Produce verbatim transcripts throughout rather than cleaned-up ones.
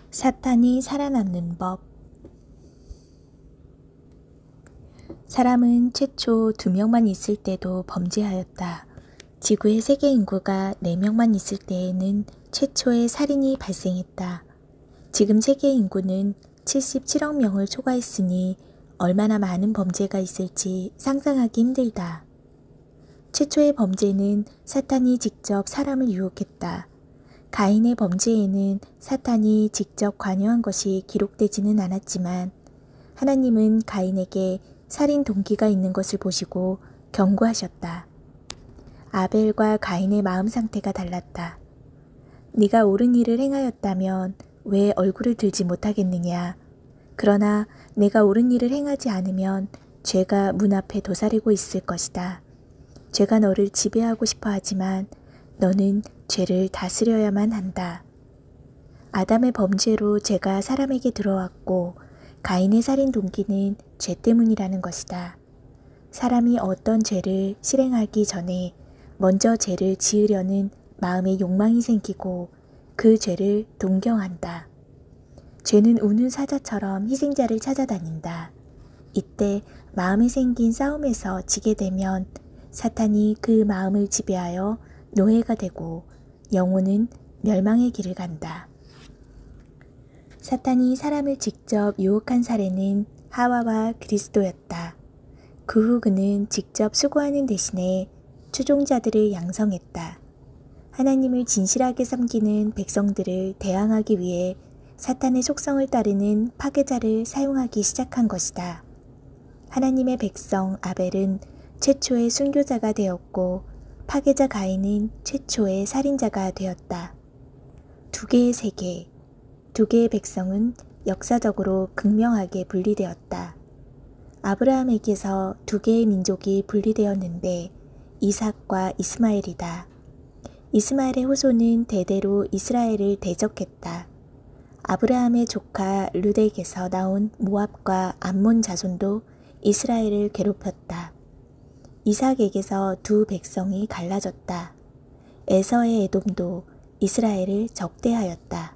사탄이 살아남는 법. 사람은 최초 두 명만 있을 때도 범죄하였다. 지구의 세계 인구가 네 명만 있을 때에는 최초의 살인이 발생했다. 지금 세계 인구는 칠십칠억 명을 초과했으니 얼마나 많은 범죄가 있을지 상상하기 힘들다. 최초의 범죄는 사탄이 직접 사람을 유혹했다. 가인의 범죄에는 사탄이 직접 관여한 것이 기록되지는 않았지만 하나님은 가인에게 살인 동기가 있는 것을 보시고 경고하셨다. 아벨과 가인의 마음 상태가 달랐다. 네가 옳은 일을 행하였다면 왜 얼굴을 들지 못하겠느냐. 그러나 내가 옳은 일을 행하지 않으면 죄가 문 앞에 도사리고 있을 것이다. 죄가 너를 지배하고 싶어 하지만 너는 죄를 다스려야만 한다. 아담의 범죄로 죄가 사람에게 들어왔고 가인의 살인 동기는 죄 때문이라는 것이다. 사람이 어떤 죄를 실행하기 전에 먼저 죄를 지으려는 마음의 욕망이 생기고 그 죄를 동경한다. 죄는 우는 사자처럼 희생자를 찾아다닌다. 이때 마음에 생긴 싸움에서 지게 되면 사탄이 그 마음을 지배하여 노예가 되고 영혼은 멸망의 길을 간다. 사탄이 사람을 직접 유혹한 사례는 하와와 그리스도였다. 그 후 그는 직접 수고하는 대신에 추종자들을 양성했다. 하나님을 진실하게 섬기는 백성들을 대항하기 위해 사탄의 속성을 따르는 파괴자를 사용하기 시작한 것이다. 하나님의 백성 아벨은 최초의 순교자가 되었고 파괴자 가인은 최초의 살인자가 되었다. 두 개의 세계, 두 개의 백성은 역사적으로 극명하게 분리되었다. 아브라함에게서 두 개의 민족이 분리되었는데 이삭과 이스마엘이다. 이스마엘의 후손은 대대로 이스라엘을 대적했다. 아브라함의 조카 룻에게서 나온 모압과 암몬 자손도 이스라엘을 괴롭혔다. 이삭에게서 두 백성이 갈라졌다. 에서의 에돔도 이스라엘을 적대하였다.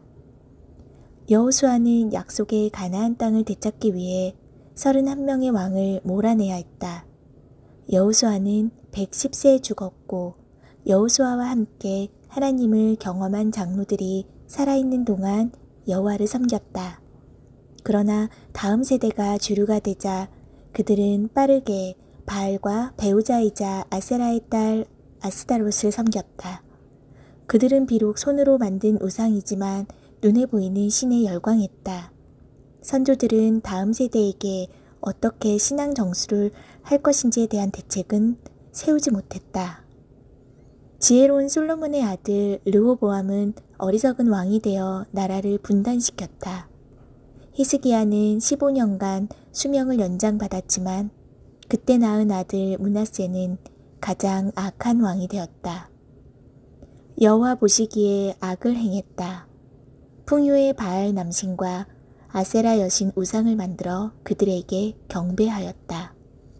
여호수아는 약속의 가나안 땅을 되찾기 위해 서른한 명의 왕을 몰아내야 했다. 여호수아는 백십 세에 죽었고 여호수아와 함께 하나님을 경험한 장로들이 살아있는 동안 여호와를 섬겼다. 그러나 다음 세대가 주류가 되자 그들은 빠르게 바알과 배우자이자 아세라의 딸 아스다롯을 섬겼다. 그들은 비록 손으로 만든 우상이지만 눈에 보이는 신에 열광했다. 선조들은 다음 세대에게 어떻게 신앙 정수를 할 것인지에 대한 대책은 세우지 못했다. 지혜로운 솔로몬의 아들 르호보암은 어리석은 왕이 되어 나라를 분단시켰다. 히스기야는 십오 년간 수명을 연장받았지만 그때 낳은 아들 므낫세는 가장 악한 왕이 되었다. 여호와 보시기에 악을 행했다. 풍요의 바알 남신과 아세라 여신 우상을 만들어 그들에게 경배하였다.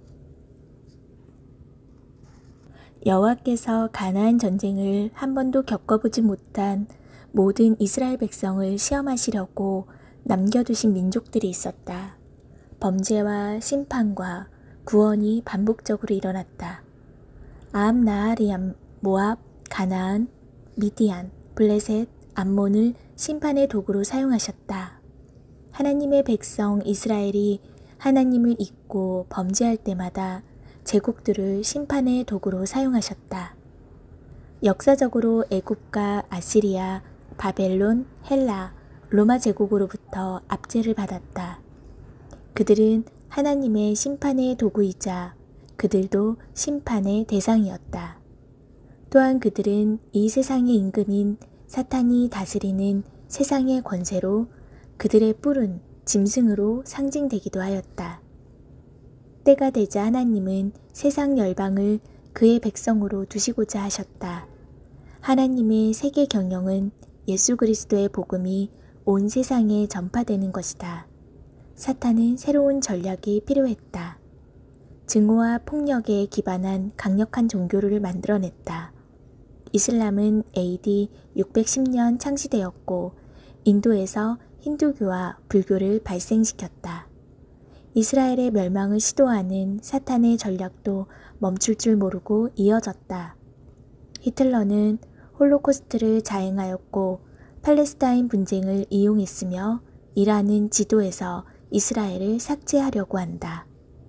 여호와께서 가나안 전쟁을 한 번도 겪어보지 못한 모든 이스라엘 백성을 시험하시려고 남겨두신 민족들이 있었다. 범죄와 심판과 구원이 반복적으로 일어났다. 암, 나하리암, 모압, 가나안, 미디안, 블레셋, 암몬을 심판의 도구로 사용하셨다. 하나님의 백성 이스라엘이 하나님을 잊고 범죄할 때마다 제국들을 심판의 도구로 사용하셨다. 역사적으로 애굽과 아시리아, 바벨론, 헬라, 로마 제국으로부터 압제를 받았다. 그들은 하나님의 심판의 도구이자 그들도 심판의 대상이었다. 또한 그들은 이 세상의 임금인 사탄이 다스리는 세상의 권세로 그들의 뿔은 짐승으로 상징되기도 하였다. 때가 되자 하나님은 세상 열방을 그의 백성으로 두시고자 하셨다. 하나님의 세계 경영은 예수 그리스도의 복음이 온 세상에 전파되는 것이다. 사탄은 새로운 전략이 필요했다. 증오와 폭력에 기반한 강력한 종교를 만들어냈다. 이슬람은 에이디 육백십 년 창시되었고 인도에서 힌두교와 불교를 발생시켰다. 이스라엘의 멸망을 시도하는 사탄의 전략도 멈출 줄 모르고 이어졌다. 히틀러는 홀로코스트를 자행하였고 팔레스타인 분쟁을 이용했으며 이라는 지도에서 이스라엘을 삭제하려고 한다.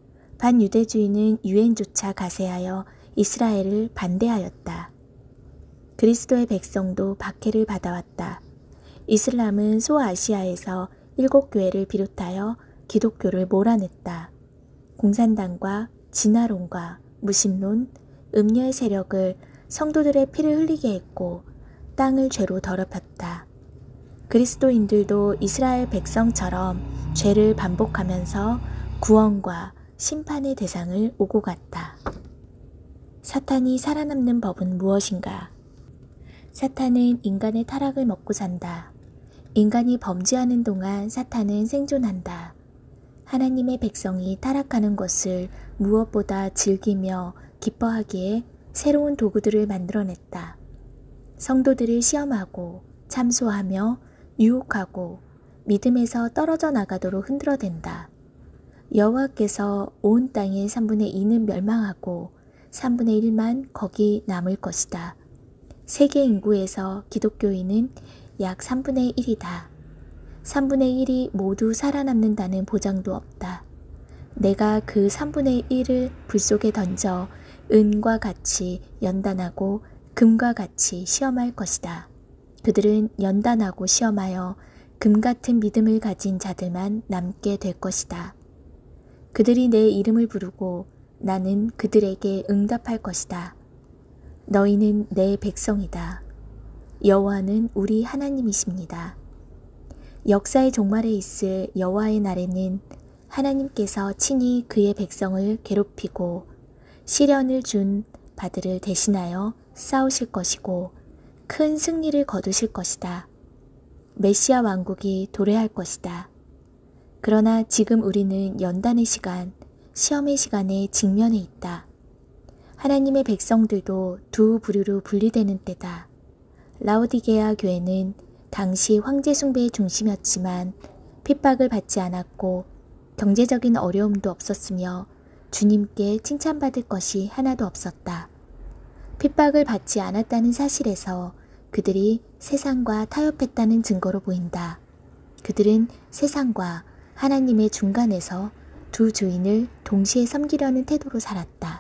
반유대주의는 유엔조차 가세하여 이스라엘을 반대하였다. 그리스도의 백성도 박해를 받아왔다. 이슬람은 소아시아에서 일곱 교회를 비롯하여 기독교를 몰아냈다. 공산당과 진화론과 무신론, 음녀의 세력을 성도들의 피를 흘리게 했고 땅을 죄로 더럽혔다. 그리스도인들도 이스라엘 백성처럼 죄를 반복하면서 구원과 심판의 대상을 오고 갔다. 사탄이 살아남는 법은 무엇인가? 사탄은 인간의 타락을 먹고 산다. 인간이 범죄하는 동안 사탄은 생존한다. 하나님의 백성이 타락하는 것을 무엇보다 즐기며 기뻐하기에 새로운 도구들을 만들어냈다. 성도들을 시험하고 참소하며 유혹하고 믿음에서 떨어져 나가도록 흔들어댄다. 여호와께서 온 땅의 삼분의 이는 멸망하고 삼분의 일만 거기 남을 것이다. 세계 인구에서 기독교인은 약 삼분의 일이다. 삼분의 일이 모두 살아남는다는 보장도 없다. 내가 그 삼분의 일을 불 속에 던져 은과 같이 연단하고 금과 같이 시험할 것이다. 그들은 연단하고 시험하여 금 같은 믿음을 가진 자들만 남게 될 것이다. 그들이 내 이름을 부르고 나는 그들에게 응답할 것이다. 너희는 내 백성이다. 여호와는 우리 하나님이십니다. 역사의 종말에 있을 여호와의 날에는 하나님께서 친히 그의 백성을 괴롭히고 시련을 준 바들을 대신하여 싸우실 것이고 큰 승리를 거두실 것이다. 메시아 왕국이 도래할 것이다. 그러나 지금 우리는 연단의 시간, 시험의 시간에 직면해 있다. 하나님의 백성들도 두 부류로 분리되는 때다. 라오디게아 교회는 당시 황제 숭배의 중심이었지만 핍박을 받지 않았고 경제적인 어려움도 없었으며 주님께 칭찬받을 것이 하나도 없었다. 핍박을 받지 않았다는 사실에서 그들이 세상과 타협했다는 증거로 보인다. 그들은 세상과 하나님의 중간에서 두 주인을 동시에 섬기려는 태도로 살았다.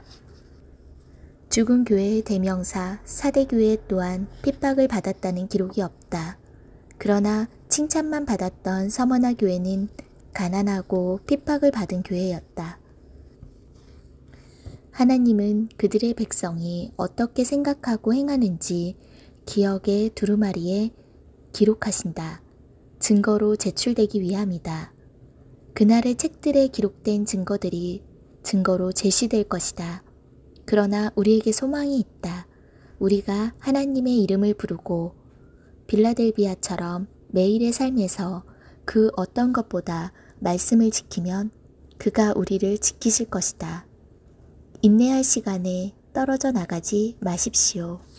죽은 교회의 대명사 사대교회 또한 핍박을 받았다는 기록이 없다. 그러나 칭찬만 받았던 서머나 교회는 가난하고 핍박을 받은 교회였다. 하나님은 그들의 백성이 어떻게 생각하고 행하는지 기억의 두루마리에 기록하신다. 증거로 제출되기 위함이다. 그날의 책들에 기록된 증거들이 증거로 제시될 것이다. 그러나 우리에게 소망이 있다. 우리가 하나님의 이름을 부르고 빌라델비아처럼 매일의 삶에서 그 어떤 것보다 말씀을 지키면 그가 우리를 지키실 것이다. 인내할 시간에 떨어져 나가지 마십시오.